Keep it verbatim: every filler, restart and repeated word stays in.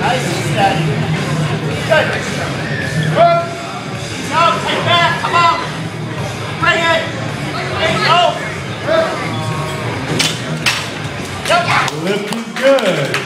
Nice and steady. Good. Good. Go, take back, come on. Bring it. Bring it, go. Yep. Looking good.